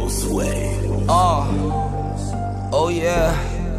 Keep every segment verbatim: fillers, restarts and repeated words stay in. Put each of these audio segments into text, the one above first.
Uh, oh yeah.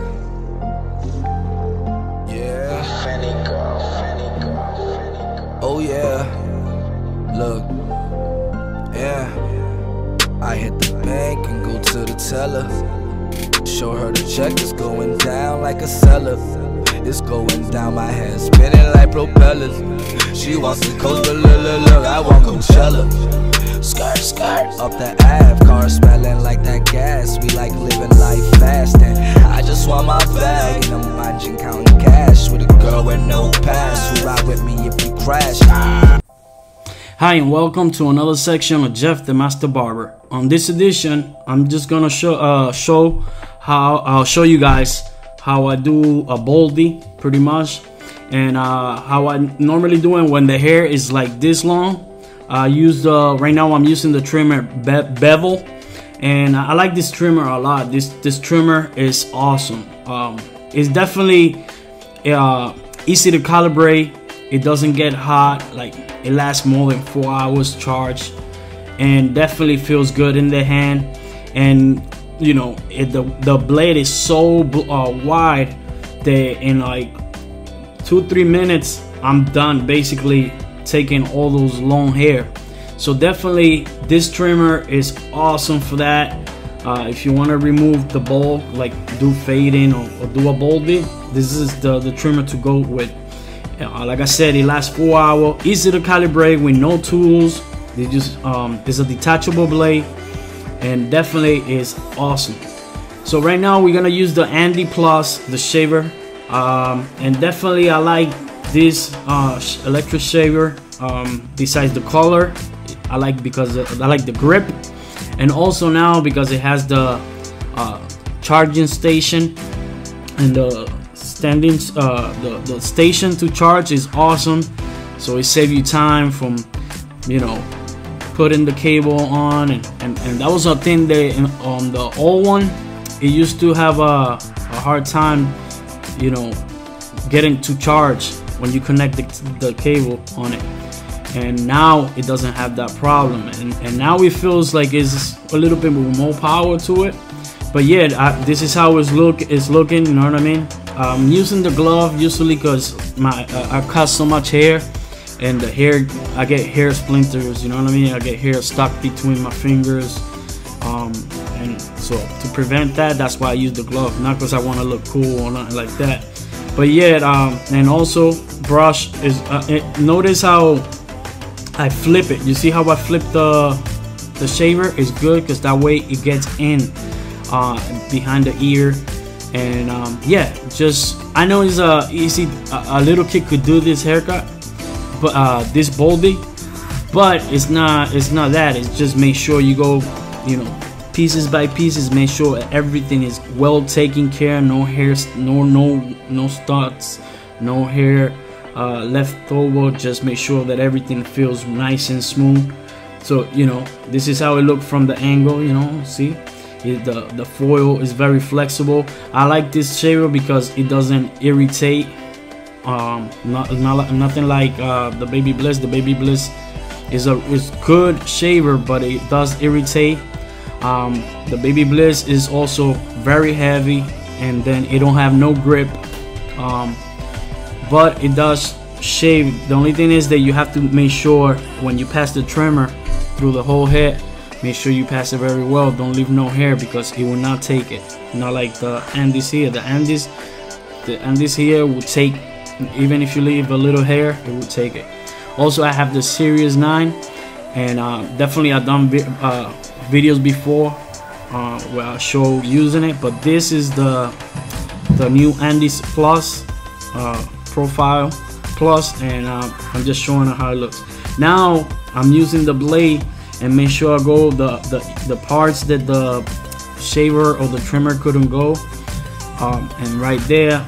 Yeah. Fanny girl, Fanny girl, Fanny girl. Oh yeah. Look. Yeah. I hit the bank and go to the teller. Show her the check is going down like a seller. It's going down, my head spinning like propellers. She wants to coast, but look, look, look, I want Coachella. Skirt, skirt, up the Ave, car smelling like that gas. We like living life fast, and I just want my bag. And I'm managing counting cash with a girl with no pass, who ride with me if we crash. Hi and welcome to another section of Jeff the Master Barber. On this edition, I'm just gonna show uh, show how I'll show you guys how I do a baldy, pretty much, and uh, how I normally do it when the hair is like this long. I use the right now I'm using the trimmer Be Bevel, and I like this trimmer a lot. This this trimmer is awesome. Um, it's definitely uh, easy to calibrate. It doesn't get hot. Like, it lasts more than four hours charged, and definitely feels good in the hand. And you know, it, the the blade is so uh, wide that in like two three minutes I'm done basically taking all those long hair. So definitely this trimmer is awesome for that. Uh, if you want to remove the bulb, like do fading or, or do a baldy, this is the the trimmer to go with. Uh, like I said, it lasts four hours, easy to calibrate with no tools. They just um, it's a detachable blade, and definitely is awesome. So right now we're gonna use the Andy Plus, the shaver, um, and definitely I like this uh, electric shaver. Um, besides the color, I like because I like the grip, and also now because it has the uh, charging station and the standing uh, the, the station to charge is awesome. So it saves you time from, you know, putting the cable on, and, and, and that was a thing that on the old one, it used to have a, a hard time, you know, getting to charge when you connect the, the cable on it. And now it doesn't have that problem, and, and now it feels like it's a little bit more power to it. But yeah, I, this is how it's look it's looking, you know what I mean? I'm using the glove usually because my uh, I cut so much hair, and the hair, I get hair splinters, you know what I mean? I get hair stuck between my fingers, um, and so to prevent that, that's why I use the glove, not because I want to look cool or nothing like that. But yeah, um, and also brush is uh, it, notice how I flip it. You see how I flip the the shaver? Is good because that way it gets in uh, behind the ear. And um, yeah, just I know it's a uh, easy. A, a little kid could do this haircut, but uh, this baldy, but it's not. It's not that. It's just make sure you go, you know, pieces by pieces. Make sure everything is well taken care. No hair, no no no starts, no hair uh, left over. Just make sure that everything feels nice and smooth. So you know, this is how it looks from the angle. You know, see. It, the, the foil is very flexible. I like this shaver because it doesn't irritate. Um, not, not nothing like uh, the Baby Bliss. The Baby Bliss is a is good shaver, but it does irritate. Um, the Baby Bliss is also very heavy, and then it don't have no grip. Um, but it does shave. The only thing is that you have to make sure when you pass the trimmer through the whole head, make sure you pass it very well. Don't leave no hair because it will not take it. Not like the Andys here. The Andys, the Andys here will take, even if you leave a little hair, it will take it. Also, I have the Series nine, and uh, definitely I've done vi uh, videos before uh, where I show using it. But this is the the new Andys Plus uh, Profile Plus, and uh, I'm just showing how it looks. Now I'm using the blade, and make sure I go the, the, the parts that the shaver or the trimmer couldn't go, um, and right there,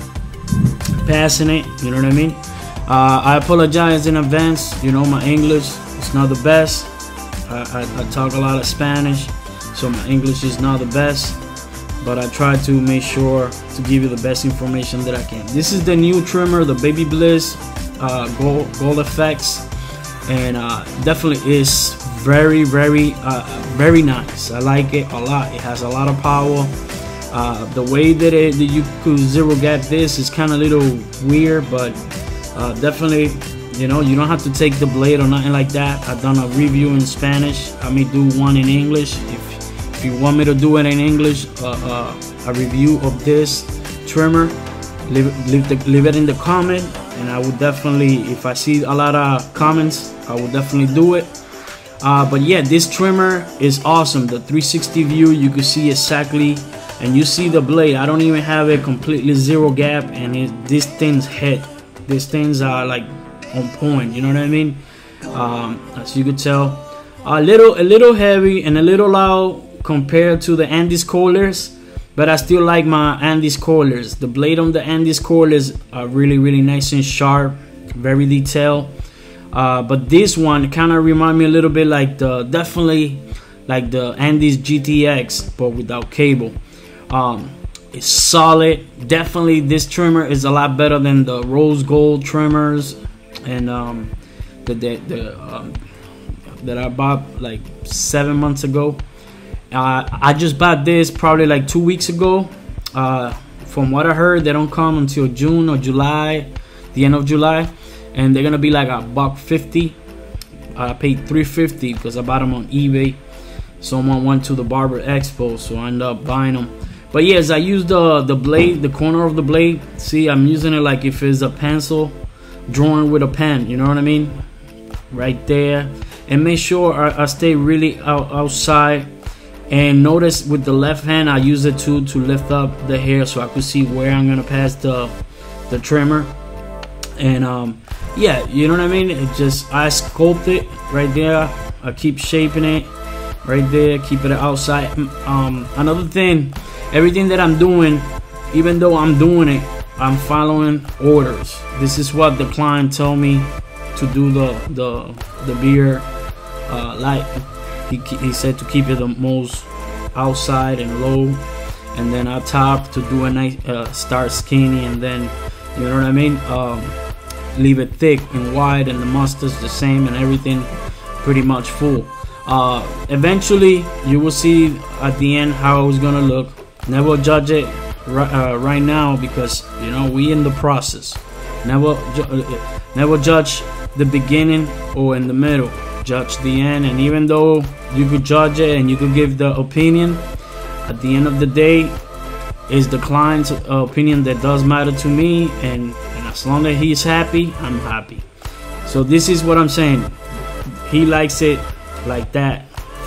passing it, you know what I mean? Uh, I apologize in advance, you know, my English is not the best. I, I, I talk a lot of Spanish, so my English is not the best, but I try to make sure to give you the best information that I can. This is the new trimmer, the Baby Bliss uh, Gold, Gold Effects, and uh, definitely is very very uh, very nice. I like it a lot. It has a lot of power. Uh, the way that, it, that you could zero gap this is kind of a little weird, but uh, definitely, you know, you don't have to take the blade or nothing like that. I've done a review in Spanish. I may do one in English. If, if you want me to do it in English, uh, uh, a review of this trimmer, leave, leave, the, leave it in the comment, and I will definitely, if I see a lot of comments, I will definitely do it. Uh, but yeah, this trimmer is awesome. The three sixty view, you can see exactly, and you see the blade. I don't even have it completely zero gap, and it, these things hit. These things are like on point. You know what I mean? Um, as you could tell, a little, a little heavy and a little loud compared to the Andes Coilers, but I still like my Andes Coilers. The blade on the Andes Coilers are really, really nice and sharp, very detailed. Uh, but this one kind of remind me a little bit like the, definitely like the Andes G T X, but without cable. Um, it's solid. Definitely this trimmer is a lot better than the rose gold trimmers and um, the, the, the um, that I bought like seven months ago. Uh, I just bought this probably like two weeks ago. Uh, from what I heard, they don't come until June or July, the end of July, and they're gonna be like a buck fifty. I paid three fifty because I bought them on eBay. Someone went to the Barber Expo, so I ended up buying them. But yes, I use the the blade, the corner of the blade. See, I'm using it like if it's a pencil, drawing with a pen. You know what I mean? Right there. And make sure I, I stay really out, outside. And notice with the left hand, I use it too to lift up the hair so I could see where I'm gonna pass the the trimmer. And um, yeah, you know what I mean? It just I sculpt it right there. I keep shaping it right there, keep it outside. Um, another thing. Everything that I'm doing, even though I'm doing it, I'm following orders. This is what the client told me to do the the the beard uh, light. He, he said to keep it the most outside and low, and then on top to do a nice uh, start skinny, and then you know what I mean. Um, leave it thick and wide, and the mustard's the same, and everything pretty much full. Uh, eventually, you will see at the end how it's gonna look. Never judge it right, uh, right now because you know we in the process. Never, ju uh, never judge the beginning or in the middle. Judge the end, and even though you could judge it and you could give the opinion, at the end of the day, it's the client's uh, opinion that does matter to me, and, and as long as he's happy, I'm happy. So this is what I'm saying. He likes it like that,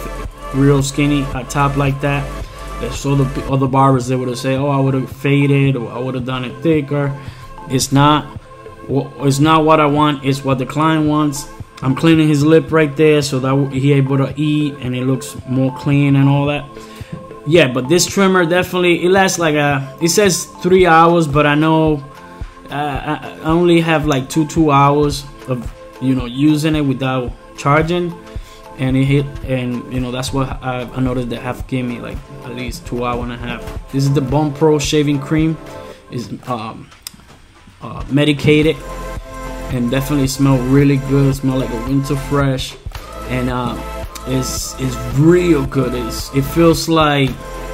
real skinny, a top like that. So the other barbers, they would have said, "Oh, I would have faded, or I would have done it thicker." It's not. It's not what I want. It's what the client wants. I'm cleaning his lip right there so that he able to eat and it looks more clean and all that. Yeah, but this trimmer definitely it lasts like a. It says three hours, but I know uh, I only have like two two hours of you know using it without charging. And it hit, and you know that's what I, I noticed that have gave me like at least two hour and a half. This is the Bone Pro shaving cream. Is um, uh, medicated and definitely smell really good. Smell like a winter fresh, and uh, it's it's real good. It's, it feels like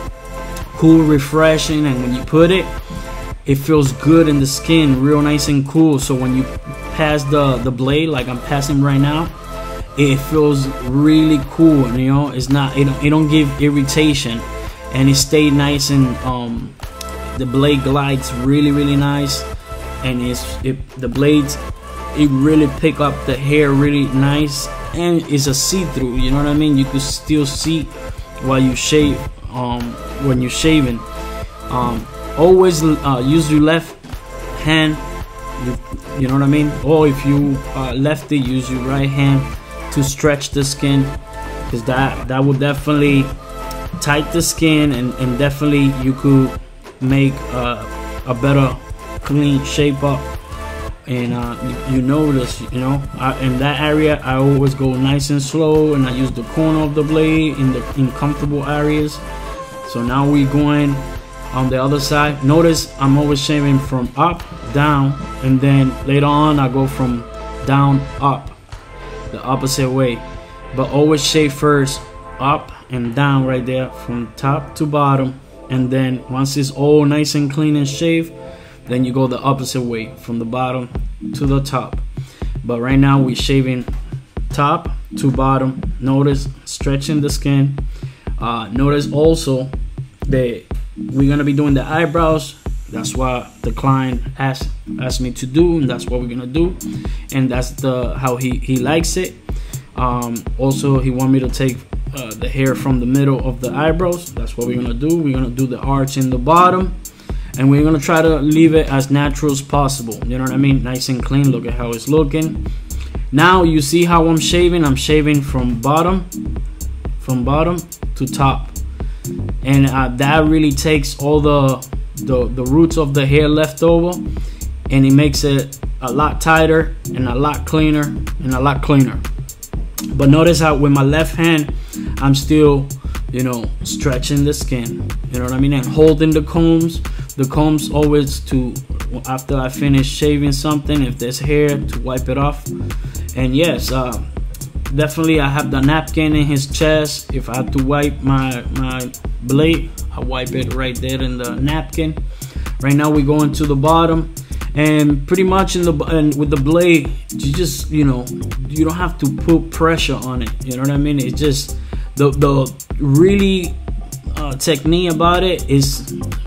cool, refreshing, and when you put it, it feels good in the skin, real nice and cool. So when you pass the the blade, like I'm passing right now, it feels really cool, you know. It's not, it don't, it don't give irritation, and it stayed nice, and um, the blade glides really, really nice, and it's it, the blades, it really pick up the hair really nice, and it's a see-through. You know what I mean? You could still see while you shave, um, when you're shaving. Um, always uh, use your left hand. You, you know what I mean? Or if you uh, lefty, use your right hand to stretch the skin, because that that will definitely tight the skin, and, and definitely you could make uh, a better clean shape up. And uh, you, you notice, you know, I, in that area I always go nice and slow, and I use the corner of the blade in the in comfortable areas. So now we're going on the other side. Notice I'm always shaving from up down, and then later on I go from down up, the opposite way. but always shave first up and down right there from top to bottom, and then once it's all nice and clean and shaved, then you go the opposite way from the bottom to the top. But right now we're shaving top to bottom. Notice stretching the skin. Uh, notice also that we're gonna be doing the eyebrows. That's what the client asked asked me to do, and that's what we're gonna do, and that's the how he he likes it. Um, also, he want me to take uh, the hair from the middle of the eyebrows. That's what we're gonna do. We're gonna do the arch in the bottom, and we're gonna try to leave it as natural as possible. You know what I mean? Nice and clean. Look at how it's looking. Now you see how I'm shaving. I'm shaving from bottom, from bottom to top, and uh, that really takes all the The, the roots of the hair left over, and it makes it a lot tighter and a lot cleaner and a lot cleaner. But notice how with my left hand I'm still, you know, stretching the skin, you know what I mean, and holding the combs. The combs always to, after I finish shaving something, if there's hair, to wipe it off. And yes, uh, definitely I have the napkin in his chest. If I have to wipe my my blade, I wipe it right there in the napkin. Right now we go into the bottom, and pretty much in the and with the blade, you just, you know, you don't have to put pressure on it. You know what I mean? It's just the the really uh, technique about it is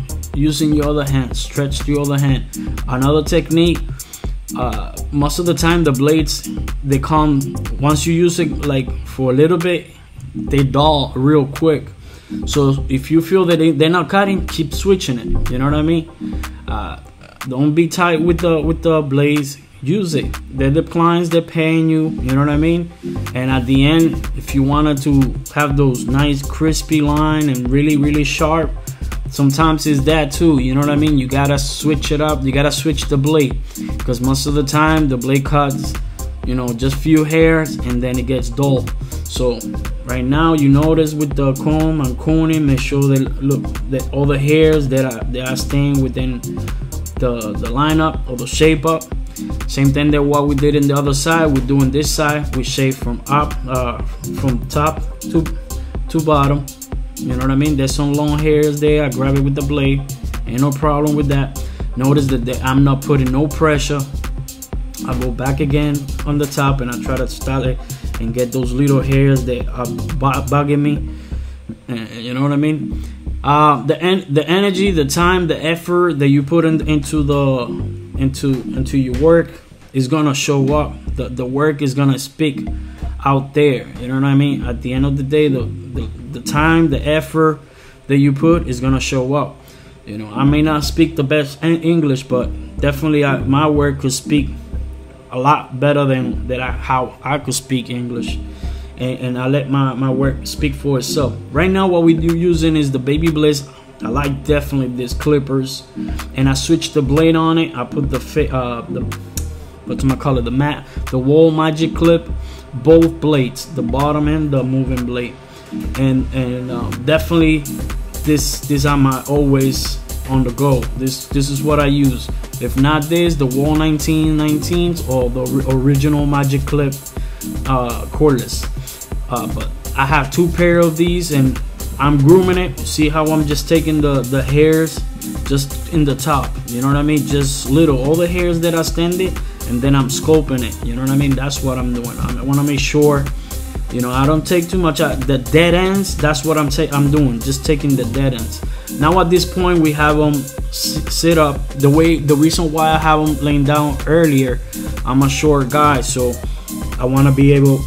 using your other hand, stretch your other hand. Another technique. Uh, most of the time the blades, they come, once you use it like for a little bit, they dull real quick. So if you feel that they, they're not cutting, keep switching it. You know what I mean? Uh, don't be tight with the with the blades. Use it. They're the clients, they're paying you. You know what I mean? And at the end, if you wanted to have those nice crispy line and really really sharp, sometimes it's that too. You know what I mean? You gotta switch it up. You gotta switch the blade, because most of the time the blade cuts, you know, just few hairs, and then it gets dull. So right now you notice with the comb, I'm combing, make sure that look that all the hairs that are that are staying within the the lineup or the shape up. Same thing that what we did in the other side, we're doing this side. We shave from up, uh, from top to to bottom. You know what I mean? There's some long hairs there. I grab it with the blade. Ain't no problem with that. Notice that they, I'm not putting no pressure. I go back again on the top, and I try to start it and get those little hairs that are bugging me. You know what I mean? Uh, the en the energy, the time, the effort that you put in, into the into into your work is gonna show up. The the work is gonna speak out there. You know what I mean? At the end of the day, the the, the time, the effort that you put is gonna show up. You know, I may not speak the best English, but definitely I, my work could speak a lot better than that I, how I could speak English, and, and I let my, my work speak for itself. Right now what we do using is the Baby Bliss. I like definitely this clippers, and I switched the blade on it. I put the fit uh the what's my color the mat the wall magic clip, both blades, the bottom and the moving blade, and and um, definitely this these are my always on the go. This this is what I use. If not this, the Wall nineteen nineteens or the original Magic Clip uh, cordless. Uh, but I have two pair of these, and I'm grooming it. See how I'm just taking the the hairs just in the top. You know what I mean? Just little, all the hairs that are standing, and then I'm scoping it. You know what I mean? That's what I'm doing. I want to make sure, you know, I don't take too much out. The dead ends, that's what I'm taking. I'm doing, just taking the dead ends. Now at this point we have them sit up. The way, the reason why I have them laying down earlier, I'm a short guy, so I want to be able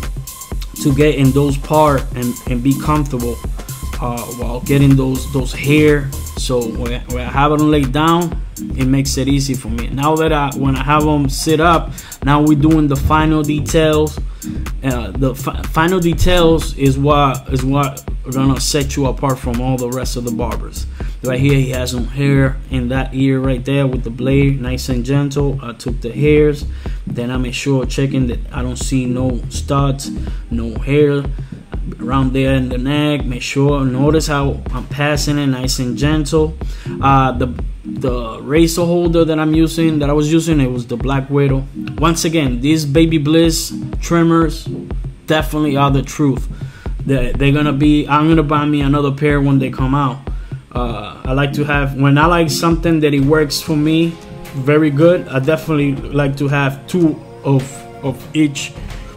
to get in those parts and, and be comfortable uh, while getting those those hair. So when, when I have them laid down, it makes it easy for me. Now that I, when I have them sit up, now we're doing the final details. Uh, the fi final details is what is what are gonna set you apart from all the rest of the barbers. Right here, he has some hair in that ear right there with the blade, nice and gentle. I took the hairs, then I make sure checking that I don't see no studs, no hair around there in the neck. Make sure, notice how I'm passing it nice and gentle. Uh, the the razor holder that I'm using, that I was using, it was the Black Widow. Once again, these Baby Bliss trimmers, definitely are the truth. They're, they're gonna be, I'm gonna buy me another pair when they come out. uh, I like to have, when I like something that it works for me very good, I definitely like to have two of of each,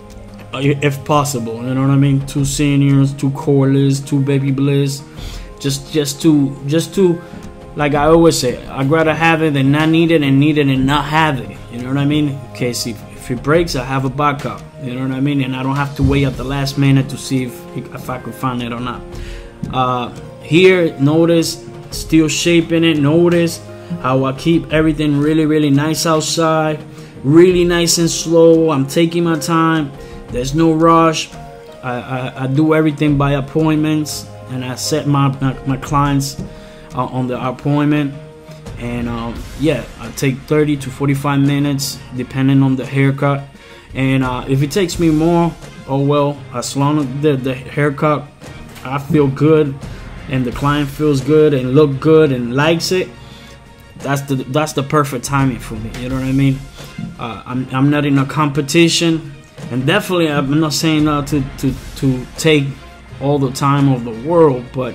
if possible. You know what I mean? Two seniors, two cordless, two baby bliss, just just to just to like I always say, I'd rather have it than not need it, and need it and not have it. You know what I mean? In case if, if it breaks, I have a backup. You know what I mean? And I don't have to wait at the last minute to see if if I could find it or not. Uh, here, notice still shaping it. Notice how I keep everything really really nice outside, really nice and slow. I'm taking my time. There's no rush. I, I, I do everything by appointments, and I set my my, my clients uh, on the appointment. And um, yeah, I take thirty to forty-five minutes depending on the haircut. And uh, if it takes me more, oh well, as long as the, the haircut I feel good and the client feels good and look good and likes it, that's the that's the perfect timing for me. You know what I mean? Uh, I'm I'm not in a competition, and definitely I'm not saying uh, to to to take all the time of the world, but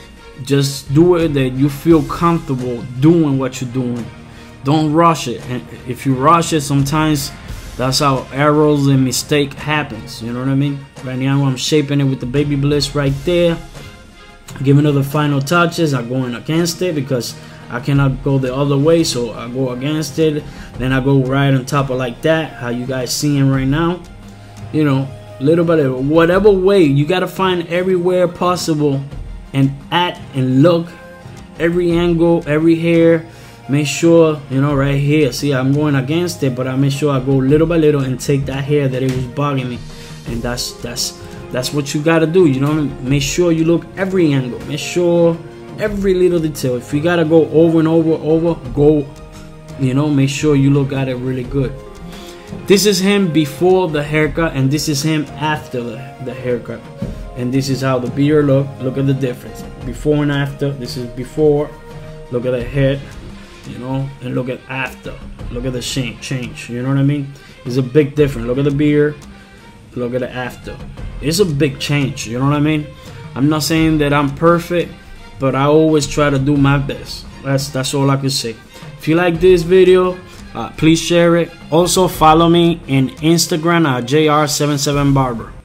just do it that you feel comfortable doing what you're doing. Don't rush it. And if you rush it, sometimes that's how errors and mistake happens. You know what I mean? Right now I'm shaping it with the baby bliss right there. Giving it the final touches. I'm going against it because I cannot go the other way, so I go against it. Then I go right on top of like that, how you guys seeing right now. You know, little by little, whatever way, you gotta find everywhere possible and act and look, every angle, every hair. Make sure, you know, right here, see I'm going against it, but I make sure I go little by little and take that hair that it was bugging me. And that's that's that's what you gotta do. You know what I mean? Make sure you look every angle, make sure every little detail. If you gotta go over and over over, go, you know, make sure you look at it really good. This is him before the haircut, and this is him after the, the haircut. And this is how the beard look. Look at the difference, before and after. This is before. Look at the head, you know, and look at after. Look at the change. You know what I mean? It's a big difference. Look at the beard. Look at the after. It's a big change. You know what I mean? I'm not saying that I'm perfect, but I always try to do my best. That's that's all I can say. If you like this video, uh, please share it. Also follow me in Instagram at J R seventy-seven Barber.